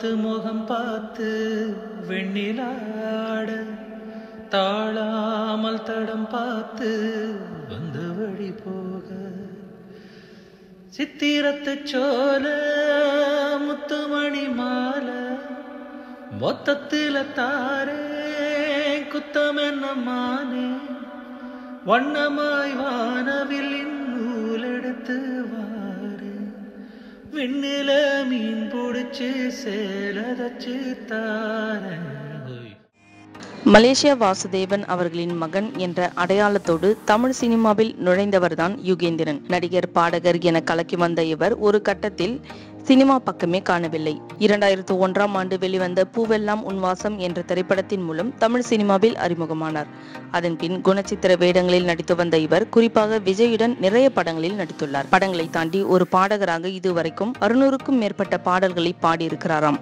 முத்து முகம் பார்த்து வெண்ணிலாட தாழாமல் தடம் பார்த்து வந்த வழி போக சித்திரத்து சோல முத்துமணி மாலை மொத்தத்தில தாரே குத்தமென்ன மானே வண்ணமாய் வானவில்லின் நூலெடுத்து வாரு விண்ணில மீன் பிடிச்சு சேலதச்சு தாரே. மலேசியா வாசுதேவன் அவர்களின் மகன் என்ற அடையாளத்தோடு தமிழ் சினிமாவில் நுழைந்தவர்தான் யுகேந்திரன். நடிகர் பாடகர் என கலக்கி வந்த இவர் ஒரு கட்டத்தில் சினிமா பக்கமே காணவில்லை. 2001 வெளிவந்த பூவெல்லாம் உன்வாசம் என்ற திரைப்படத்தின் மூலம் தமிழ் சினிமாவில் அறிமுகமானார். அதன் பின் குணச்சித்திர வேடங்களில் நடித்து வந்த இவர் குறிப்பாக விஜயுடன் நிறைய படங்களில் நடித்துள்ளார். படங்களை தாண்டி ஒரு பாடகராக இதுவரைக்கும் 600க்கும் மேற்பட்ட பாடல்களை பாடியிருக்கிறாராம்.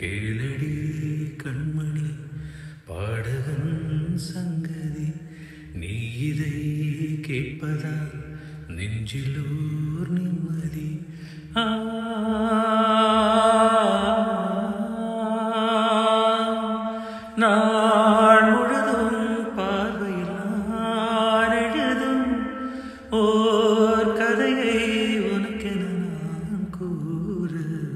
பாடகன் சங்கதி நீ இதை கேட்பதா நெஞ்சிலூர் நிம்மதி நாள் முழுதும் பார்வையில் நான் எழுதும் ஓர் கதையை உனக்கென நான் கூற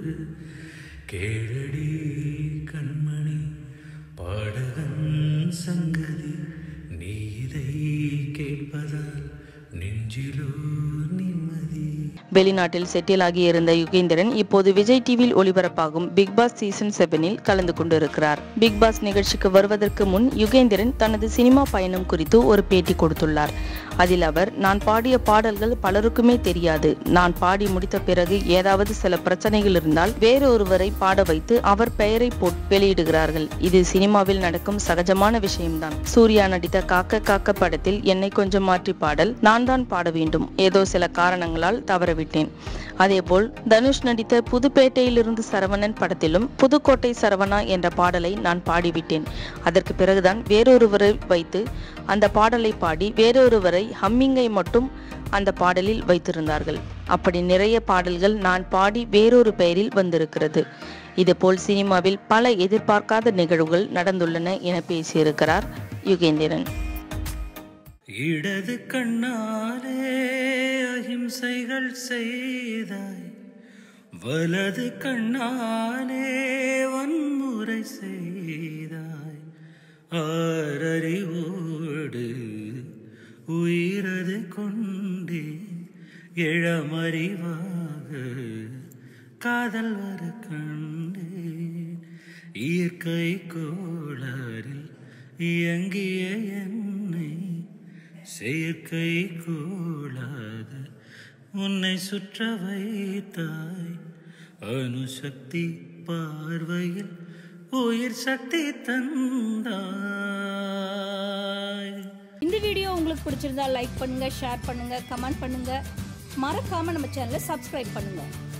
கேளடி கண்மணி பாடகன் சங்கதி நீ இதை கேட்பதால் நெஞ்சிலோ நிம்மதி. வெளிநாட்டில் செட்டில் ஆகி இருந்த யுகேந்திரன் இப்போது விஜய் டிவியில் ஒளிபரப்பாகும் பிக் பாஸ் சீசன் 7இல் கலந்து கொண்டிருக்கிறார். பிக் பாஸ் நிகழ்ச்சிக்கு வருவதற்கு முன் யுகேந்திரன் தனது சினிமா பயணம் குறித்து ஒரு பேட்டி கொடுத்துள்ளார். அதில் அவர், நான் பாடிய பாடல்கள் பலருக்குமே தெரியாது. நான் பாடி முடித்த பிறகு ஏதாவது சில பிரச்சனைகள் இருந்தால் வேறொருவரை பாட வைத்து அவர் பெயரை போட்டு வெளியிடுகிறார்கள். இது சினிமாவில் நடக்கும் சகஜமான விஷயம்தான். சூர்யா நடித்த காக்க காக்க படத்தில் என்னை கொஞ்சம் மாற்றி பாடல் நான் தான் பாட வேண்டும். ஏதோ சில காரணங்களால் தவறவிட்டேன். அதேபோல் தனுஷ் நடித்த புதுப்பேட்டையிலிருந்து சரவணன் படத்திலும் புதுக்கோட்டை சரவணா என்ற பாடலை நான் பாடிவிட்டேன். அதற்கு பிறகுதான் வேறொருவரை வைத்து அந்த பாடலை பாடி வேறொருவரை ஹம்மிங்கை மட்டும் அந்த பாடலில் வைத்திருந்தார்கள். அப்படி நிறைய பாடல்கள் நான் பாடி வேறொரு பெயரில் வந்திருக்கிறது. இதுபோல் சினிமாவில் பல எதிர்பார்க்காத நிகழ்வுகள் நடந்துள்ளன என பேசியிருக்கிறார் யுகேந்திரன். இடது கண்ணாலே அஹிம்சைகள் செய்தாய், வலது கண்ணாலே வன்முறை செய்தாய். ஆறறிவோடு உயிரது கொண்டே இளமறிவாக காதல் வர கண்டேன். இயற்கை கோளாறில் இயங்கிய என்னை செயற்கை கோளாக உன்னை சுற்ற வைத்தாய். அணுசக்தி பார்வையில் உயிர் சக்தி தந்தாய். இந்த வீடியோ உங்களுக்கு பிடிச்சிருந்தா லைக் பண்ணுங்க, ஷேர் பண்ணுங்க, கமெண்ட் பண்ணுங்க. மறக்காம நம்ம சேனலை சப்ஸ்கிரைப் பண்ணுங்க.